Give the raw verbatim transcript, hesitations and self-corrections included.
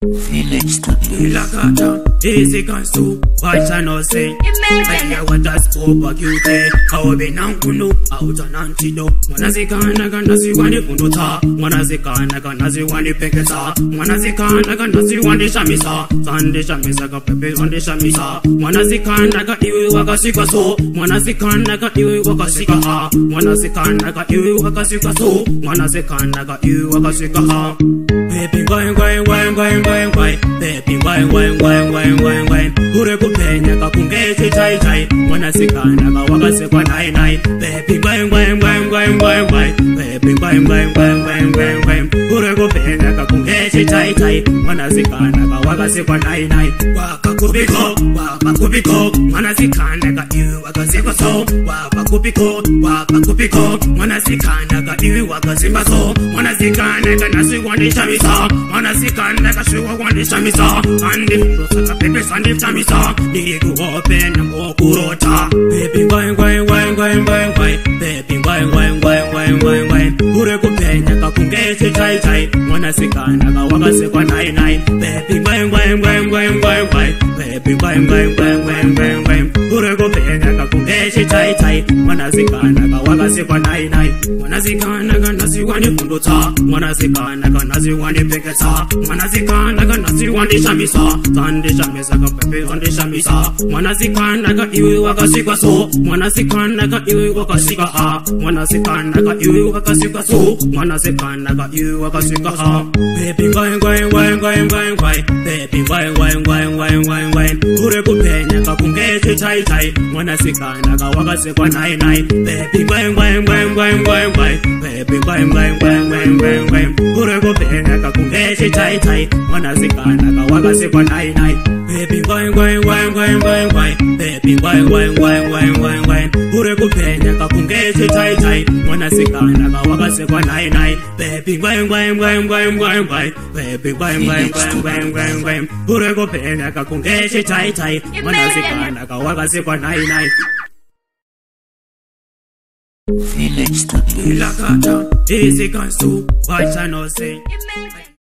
Felix Studio. Ilakata, easy guns too. Why shall not say? I hear what I spoke about you there. How be now kunu, out on antidote. Wanazikana ganazi wani punduta. Wanazikana ganazi wani peketa. Wanazikana ganazi wani shamisa. Sande shamisa ka pepe wani shamisa. Wanazikana ga iwe wakasika so. Wanazikana ga iwe wakasika ha. Wanazikana ga iwe wakasika so. Wanazikana ga iwe wakasika ha. Baby, why, why, why, why, why, why? Baby, why, why, why, why, why, why? Ure kupenya kakungezi chai chai. Wanasikana ka wakasikwa nai nai. Baby, why, why, why, why, why, why? Baby, why, why, why, why, why, why? Ure kupenya kakungezi chai chai. Wanasikana ka wakasikwa nai nai. Waka kubiko, waka kubiko. Wanasikana ka iwe wakasikwa so. Waka kubiko, waka kubiko. Wanasikana ka iwe wakasikwa so. Wanasikana ka nasi wani shami. Wanazikana kashuwa wani shamisa. Andi mrosaka pepe sandi shamisa. Nigu open na mokurota. Baby why why why why why why. Baby why why why why why why. Ure kupenya kakungezi chai chai. Wanazikana ka wakasikwa nai nai. Baby why why why why why why. Baby why why why why why why. Ure kupenya kakungezi chai chai. Wanazikana ka wakasikwa nai nai. Wanazikana ka nasi wani punduta. Wanazikana ka nasi wani peketa. Wanazikana ka nasi wani shamisa. Sande shamisa ka pepe wani shamisa. Wanazikana ka iwe wakasikwa so. Wanazikana ka iwe wakasika ha. Wanazikana ka iwe wakasika so. Wanazikana ka iwe wakasika ha. Baby why why why why why why. Baby why why why why why why. Ure kupenya kakungezi chai chai. Wanazikana ka wakasikwa nai nai. Baby why why why why why why. Baby why why why why why why. Ure kupenya kakungezi chai chai. Wanazikana ka wakasikwa nai nai. Baby why why why why why why. Baby why why why why why why. Ure kupenya kakungezi chai chai. Wanazikana ka wakasikwa nai nai. Baby why why why why why why. Baby why why why why why why. Ure kupenya kakungezi chai chai. Wanazikana ka wakasikwa nai nai. Felix Studio. Ilakata, easy guns too. Why shall not say?